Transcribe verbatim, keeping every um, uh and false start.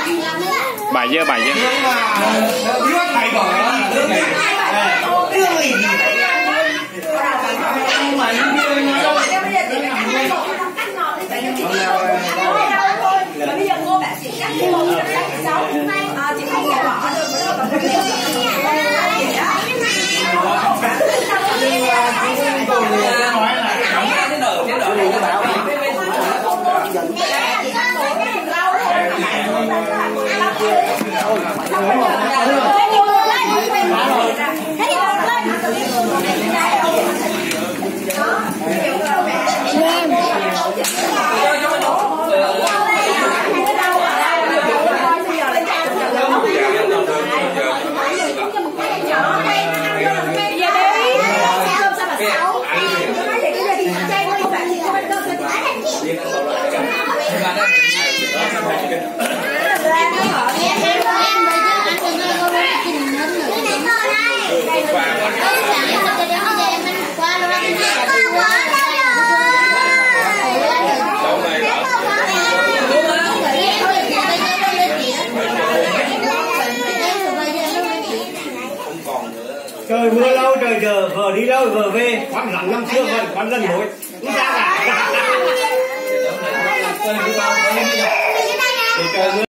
Bài dơ bài dơ. Thầy bỏ bây giờ cô bạn chị cắt cái mông cho các cháu chị không thể bỏ được trời mưa lâu trời giờ vợ đi đâu vợ về quán lắm năm xưa vẫn quán gần nổi cũng ra cả